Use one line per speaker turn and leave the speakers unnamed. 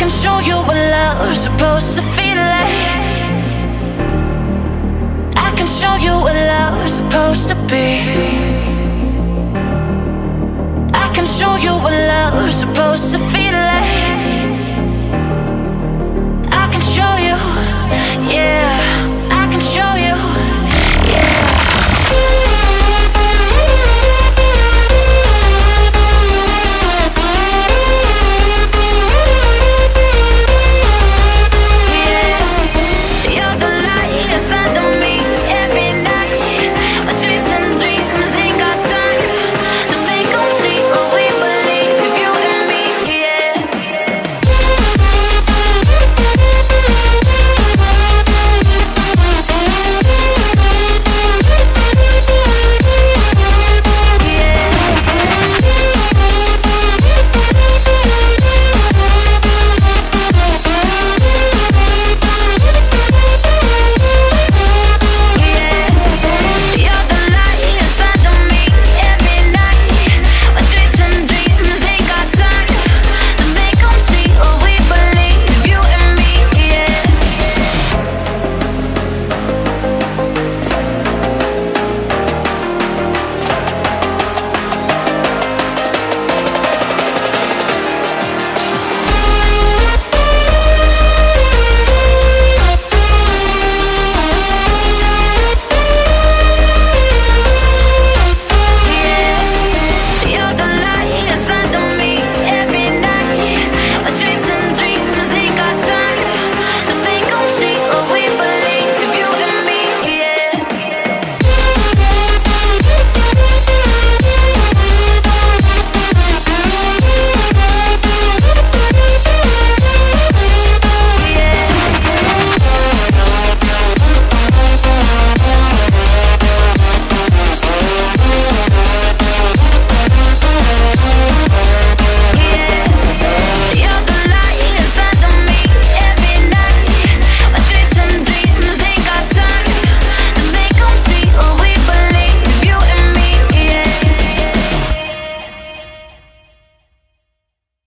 can show you what love's supposed to feel like. I can show you what love's supposed to be. I can show you what love's supposed to feel